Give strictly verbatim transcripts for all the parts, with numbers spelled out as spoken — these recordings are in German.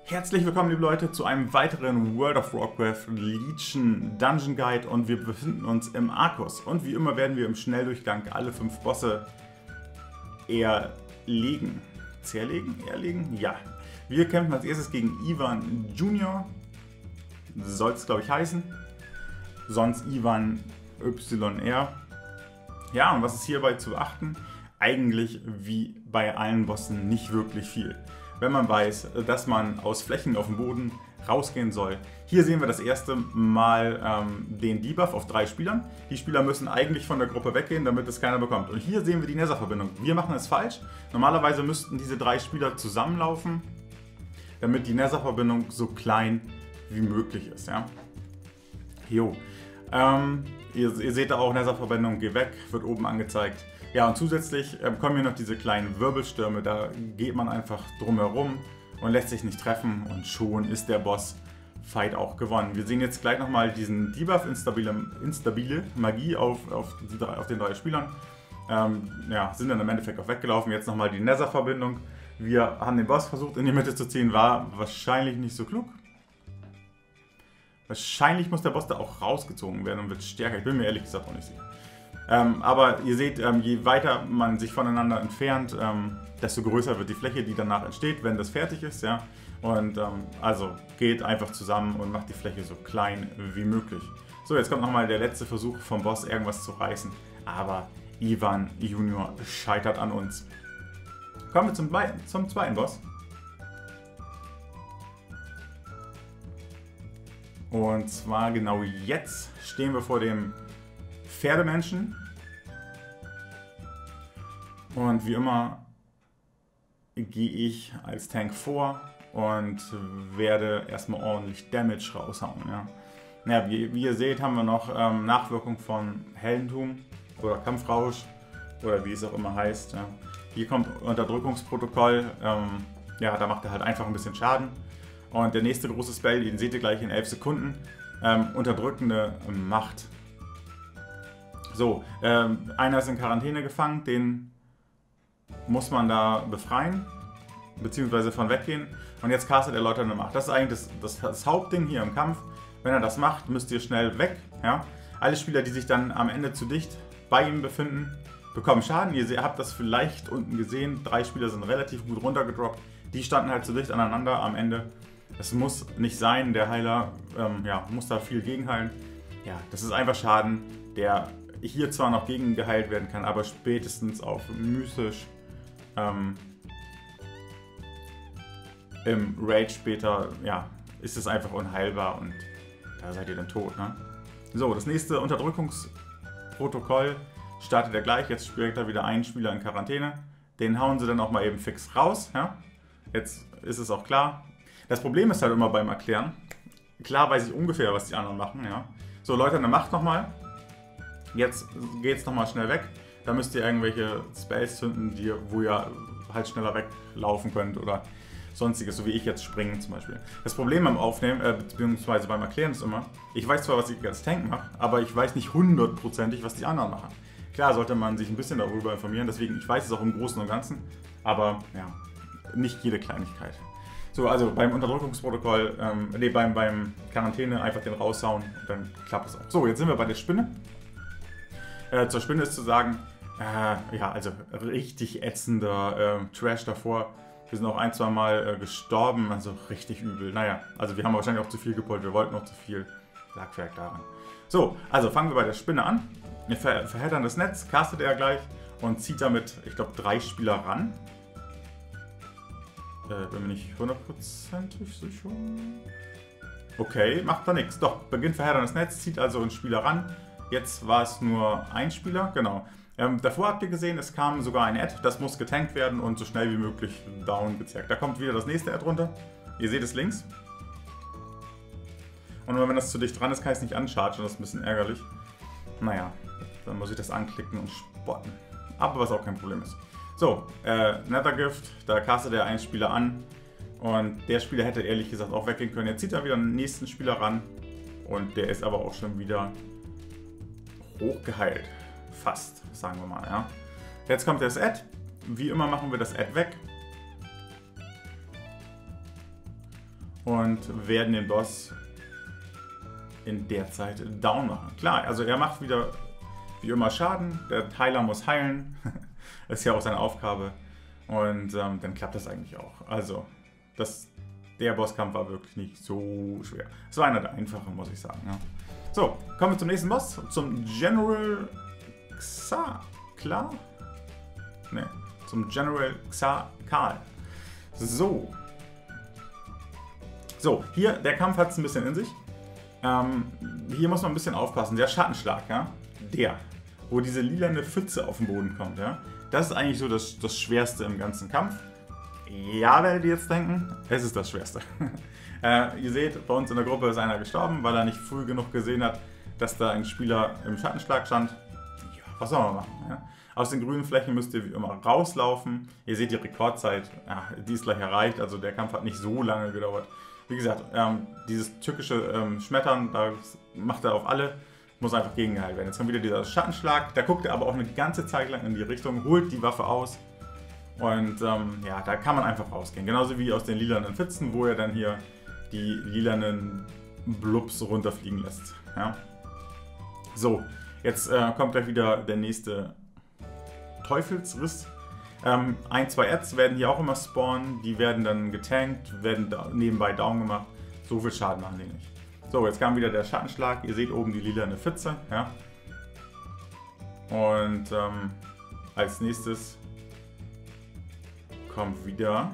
Herzlich willkommen, liebe Leute, zu einem weiteren World of Warcraft Legion Dungeon Guide und wir befinden uns im Arkus. Und wie immer werden wir im Schnelldurchgang alle fünf Bosse erlegen. Zerlegen? Erlegen? Ja. Wir kämpfen als erstes gegen Ivan Junior Soll es, glaube ich, heißen. Sonst Ivan Y R. Ja, und was ist hierbei zu beachten? Eigentlich wie bei allen Bossen nicht wirklich viel. Wenn man weiß, dass man aus Flächen auf dem Boden rausgehen soll. Hier sehen wir das erste Mal ähm, den Debuff auf drei Spielern. Die Spieler müssen eigentlich von der Gruppe weggehen, damit es keiner bekommt. Und hier sehen wir die Nether-Verbindung. Wir machen es falsch. Normalerweise müssten diese drei Spieler zusammenlaufen, damit die Nether-Verbindung so klein wie möglich ist. Ja? Jo. Ähm, ihr, ihr seht da auch Nether-Verbindung, geh weg, wird oben angezeigt. Ja, und zusätzlich ähm, kommen hier noch diese kleinen Wirbelstürme, da geht man einfach drumherum und lässt sich nicht treffen und schon ist der Boss-Fight auch gewonnen. Wir sehen jetzt gleich nochmal diesen Debuff, instabile, instabile Magie auf, auf, die, auf den drei Spielern. Ähm, ja, sind dann im Endeffekt auch weggelaufen. Jetzt nochmal die Nether-Verbindung. Wir haben den Boss versucht in die Mitte zu ziehen, war wahrscheinlich nicht so klug. Wahrscheinlich muss der Boss da auch rausgezogen werden und wird stärker. Ich bin mir ehrlich gesagt auch nicht sicher. Ähm, aber ihr seht, ähm, je weiter man sich voneinander entfernt, ähm, desto größer wird die Fläche, die danach entsteht, wenn das fertig ist. Ja? Und ähm, also geht einfach zusammen und macht die Fläche so klein wie möglich. So, jetzt kommt nochmal der letzte Versuch vom Boss, irgendwas zu reißen. Aber Ivan Junior scheitert an uns. Kommen wir zum, zum zweiten Boss. Und zwar genau jetzt stehen wir vor dem Pferdemenschen. Und wie immer gehe ich als Tank vor und werde erstmal ordentlich Damage raushauen. Ja. Ja, wie, wie ihr seht, haben wir noch ähm, Nachwirkung von Heldentum oder Kampfrausch oder wie es auch immer heißt. Ja. Hier kommt Unterdrückungsprotokoll. Ähm, ja, da macht er halt einfach ein bisschen Schaden. Und der nächste große Spell, den seht ihr gleich in elf Sekunden. Ähm, unterdrückende Macht. So, ähm, einer ist in Quarantäne gefangen, den muss man da befreien, beziehungsweise von weggehen. Und jetzt castet er Läuternde Macht. Das ist eigentlich das, das, das Hauptding hier im Kampf. Wenn er das macht, müsst ihr schnell weg. Ja? Alle Spieler, die sich dann am Ende zu dicht bei ihm befinden, bekommen Schaden. Ihr habt das vielleicht unten gesehen. Drei Spieler sind relativ gut runtergedroppt. Die standen halt zu dicht aneinander am Ende. Das muss nicht sein. Der Heiler ähm, ja, muss da viel gegenheilen. Ja, das ist einfach Schaden, der hier zwar noch gegen geheilt werden kann, aber spätestens auf mythisch ähm, im Raid später, ja, ist es einfach unheilbar und da seid ihr dann tot. Ne? So, das nächste Unterdrückungsprotokoll startet er gleich. Jetzt spielt er wieder einen Spieler in Quarantäne. Den hauen sie dann auch mal eben fix raus. Ja? Jetzt ist es auch klar. Das Problem ist halt immer beim Erklären. Klar weiß ich ungefähr, was die anderen machen. Ja? So, Leute, dann macht nochmal. Jetzt geht es nochmal schnell weg. Da müsst ihr irgendwelche Spells zünden, die, wo ihr halt schneller weglaufen könnt oder sonstiges, so wie ich jetzt springen zum Beispiel. Das Problem beim Aufnehmen, äh, beziehungsweise beim Erklären ist immer, ich weiß zwar, was ich als Tank mache, aber ich weiß nicht hundertprozentig, was die anderen machen. Klar sollte man sich ein bisschen darüber informieren, deswegen, ich weiß es auch im Großen und Ganzen, aber ja, nicht jede Kleinigkeit. So, also beim Unterdrückungsprotokoll, ähm, nee, beim, beim Quarantäne einfach den raushauen und dann klappt es auch. So, jetzt sind wir bei der Spinne. Äh, zur Spinne ist zu sagen, äh, ja, also richtig ätzender äh, Trash davor. Wir sind auch ein, zwei Mal äh, gestorben, also richtig übel. Naja, also wir haben wahrscheinlich auch zu viel gepollt, wir wollten noch zu viel. Lag vielleicht daran. So, also fangen wir bei der Spinne an. Wir ver verheddern das Netz, castet er gleich und zieht damit, ich glaube, drei Spieler ran. Äh, bin mir nicht hundertprozentig sicher. Okay, macht da nichts. Doch, beginnt verheddern das Netz, zieht also einen Spieler ran. Jetzt war es nur ein Spieler, genau. Ähm, davor habt ihr gesehen, es kam sogar ein Ad, das muss getankt werden und so schnell wie möglich down gezerrt. Da kommt wieder das nächste Ad runter. Ihr seht es links. Und wenn das zu dicht dran ist, kann ich es nicht unchargen, das ist ein bisschen ärgerlich. Naja, dann muss ich das anklicken und spotten. Aber was auch kein Problem ist. So, äh, Nethergift, da castet er einen Spieler an. Und der Spieler hätte ehrlich gesagt auch weggehen können. Jetzt zieht er wieder den nächsten Spieler ran. Und der ist aber auch schon wieder hochgeheilt. Fast, sagen wir mal. Ja. Jetzt kommt das Ad. Wie immer machen wir das Ad weg. und werden den Boss in der Zeit down machen. Klar, also er macht wieder wie immer Schaden, der Heiler muss heilen, das ist ja auch seine Aufgabe und ähm, dann klappt das eigentlich auch. Also das, der Bosskampf war wirklich nicht so schwer. Es war einer der einfachen, muss ich sagen. Ja. So, kommen wir zum nächsten Boss, zum General Xa, klar? Ne, zum General Xa Karl. So. So, hier, der Kampf hat es ein bisschen in sich. Ähm, hier muss man ein bisschen aufpassen. Der Schattenschlag, ja, der, wo diese lilane Pfütze auf den Boden kommt, ja, das ist eigentlich so das, das Schwerste im ganzen Kampf. Ja, werdet ihr jetzt denken, es ist das Schwerste. äh, ihr seht, bei uns in der Gruppe ist einer gestorben, weil er nicht früh genug gesehen hat, dass da ein Spieler im Schattenschlag stand. Ja, was soll man machen? Ja? Aus den grünen Flächen müsst ihr wie immer rauslaufen. Ihr seht die Rekordzeit, ja, die ist gleich erreicht, also der Kampf hat nicht so lange gedauert. Wie gesagt, ähm, dieses tückische ähm, Schmettern, da macht er auf alle, muss einfach gegengeheilt werden. Jetzt kommt wieder dieser Schattenschlag, da guckt er aber auch eine ganze Zeit lang in die Richtung, holt die Waffe aus und ähm, ja, da kann man einfach rausgehen. Genauso wie aus den lilanen Pfützen, wo er dann hier die lilanen Blubs runterfliegen lässt. Ja. So, jetzt äh, kommt gleich wieder der nächste Teufelsriss. Ähm, ein, zwei Ads werden hier auch immer spawnen, die werden dann getankt, werden da nebenbei down gemacht. So viel Schaden machen die nicht. So, jetzt kam wieder der Schattenschlag. Ihr seht oben die lilane Pfütze. Ja? Und ähm, als nächstes kommt wieder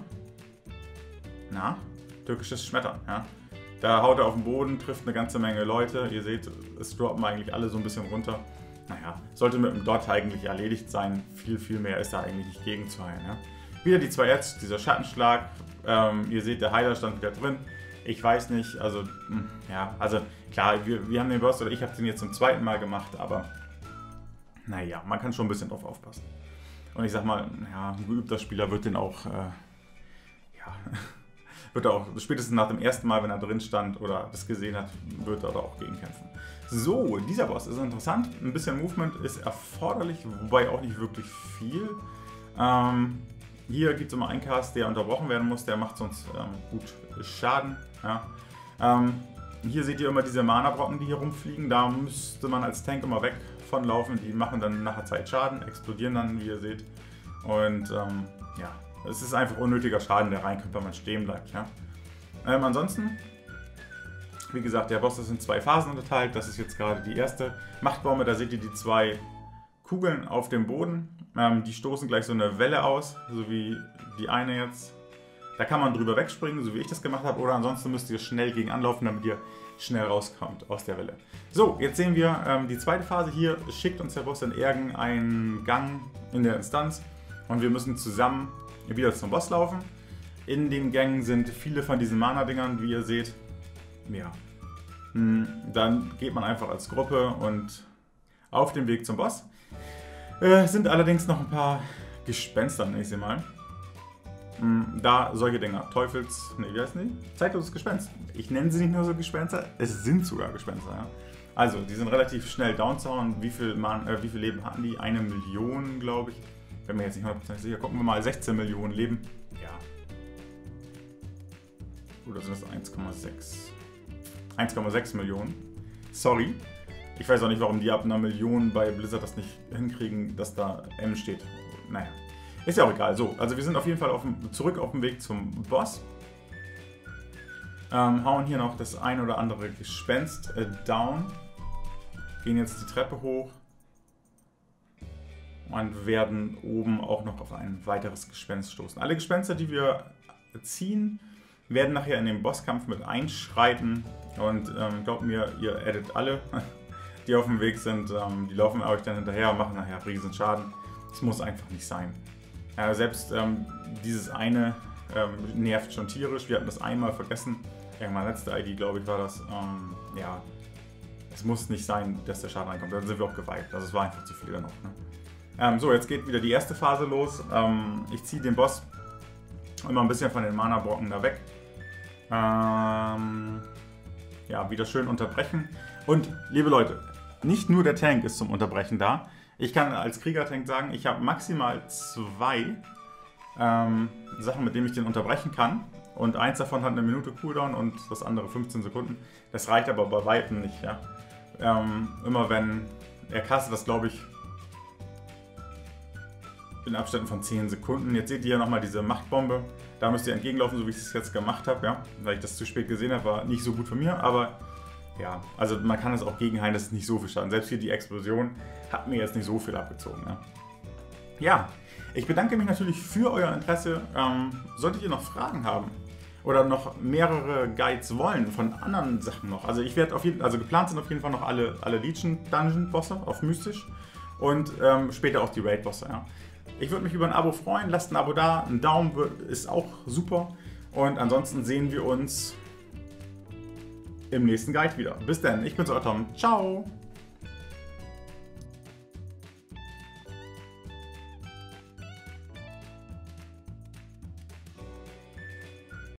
na, türkisches Schmettern. Ja? Da haut er auf den Boden, trifft eine ganze Menge Leute. Ihr seht, es droppen eigentlich alle so ein bisschen runter. Naja, sollte mit dem Dot eigentlich erledigt sein. Viel, viel mehr ist da eigentlich nicht gegen zu heilen. Ja? Wieder die zwei Ads, dieser Schattenschlag. Ähm, ihr seht, der Heiler stand wieder drin. Ich weiß nicht, also, mh, ja, also klar, wir, wir haben den Boss, oder ich habe den jetzt zum zweiten Mal gemacht, aber naja, man kann schon ein bisschen drauf aufpassen. Und ich sag mal, ja, ein geübter Spieler wird den auch, äh, ja, wird er auch, spätestens nach dem ersten Mal, wenn er drin stand oder das gesehen hat, wird er da auch gegenkämpfen. So, dieser Boss ist interessant. Ein bisschen Movement ist erforderlich, wobei auch nicht wirklich viel. Ähm, hier gibt es immer einen Cast, der unterbrochen werden muss, der macht sonst ähm, gut Schaden. Ja. Ähm, hier seht ihr immer diese Mana-Brocken, die hier rumfliegen. Da müsste man als Tank immer weg von laufen. Die machen dann nachher Zeit Schaden, explodieren dann, wie ihr seht. Und ähm, ja, es ist einfach unnötiger Schaden, der reinkommt, wenn man stehen bleibt. Ja. Ähm, ansonsten, wie gesagt, der Boss ist in zwei Phasen unterteilt. Das ist jetzt gerade die erste Machtbombe. Da seht ihr die zwei Kugeln auf dem Boden. Ähm, die stoßen gleich so eine Welle aus, so wie die eine jetzt. Da kann man drüber wegspringen, so wie ich das gemacht habe. Oder ansonsten müsst ihr schnell gegen anlaufen, damit ihr schnell rauskommt aus der Welle. So, jetzt sehen wir ähm, die zweite Phase. Hier schickt uns der Boss in irgendeinen Gang in der Instanz. Und wir müssen zusammen wieder zum Boss laufen. In den Gängen sind viele von diesen Mana-Dingern, wie ihr seht. Ja, dann geht man einfach als Gruppe und auf dem Weg zum Boss. Äh, sind allerdings noch ein paar Gespenster, nenne ich sie mal. Da solche Dinger, Teufels, ne, wie heißen die? Zeitloses Gespenst. Ich nenne sie nicht nur so Gespenster, es sind sogar Gespenster. Ja. Also, die sind relativ schnell down zu hauen. Wie viel, Man, äh, wie viel Leben hatten die? Eine Million, glaube ich. Bin mir jetzt nicht hundertprozentig sicher. Gucken wir mal, sechzehn Millionen Leben. Ja. Oder sind das eins Komma sechs? eins Komma sechs Millionen. Sorry. Ich weiß auch nicht, warum die ab einer Million bei Blizzard das nicht hinkriegen, dass da M steht. Naja. Ist ja auch egal. So, also wir sind auf jeden Fall auf dem, zurück auf dem Weg zum Boss. Ähm, hauen hier noch das ein oder andere Gespenst äh, down. Gehen jetzt die Treppe hoch. Und werden oben auch noch auf ein weiteres Gespenst stoßen. Alle Gespenster, die wir ziehen, werden nachher in den Bosskampf mit einschreiten. Und ähm, glaubt mir, ihr addet alle, die auf dem Weg sind. Ähm, die laufen euch dann hinterher und machen nachher riesen Schaden. Das muss einfach nicht sein. Äh, selbst ähm, dieses eine ähm, nervt schon tierisch. Wir hatten das einmal vergessen. Irgendwann letzte I D, glaube ich, war das. Ähm, ja, es muss nicht sein, dass der Schaden reinkommt. Dann sind wir auch geweiht. Also es war einfach zu viel noch. Ne? Ähm, so, jetzt geht wieder die erste Phase los. Ähm, ich ziehe den Boss immer ein bisschen von den Mana-Brocken da weg. Ähm, ja, wieder schön unterbrechen. Und, liebe Leute, nicht nur der Tank ist zum Unterbrechen da. Ich kann als Krieger-Tank sagen, ich habe maximal zwei ähm, Sachen, mit denen ich den unterbrechen kann. Und eins davon hat eine Minute Cooldown und das andere fünfzehn Sekunden. Das reicht aber bei Weitem nicht. Ja? Ähm, immer wenn er castet das, glaube ich, in Abständen von zehn Sekunden. Jetzt seht ihr ja nochmal diese Machtbombe. Da müsst ihr entgegenlaufen, so wie ich es jetzt gemacht habe. Ja? Weil ich das zu spät gesehen habe, war nicht so gut von mir. Aber ja, also man kann es auch gegenheilen, das ist nicht so viel Schaden. Selbst hier die Explosion hat mir jetzt nicht so viel abgezogen. Ja, ja, ich bedanke mich natürlich für euer Interesse. Ähm, solltet ihr noch Fragen haben oder noch mehrere Guides wollen von anderen Sachen noch. Also ich werde auf jeden also geplant sind auf jeden Fall noch alle, alle Legion Dungeon Bosse auf Mystisch und ähm, später auch die Raid Bosse. Ja. Ich würde mich über ein Abo freuen. Lasst ein Abo da, ein Daumen ist auch super. Und ansonsten sehen wir uns im nächsten Guide wieder. Bis dann, ich bin's, euer Tom. Ciao!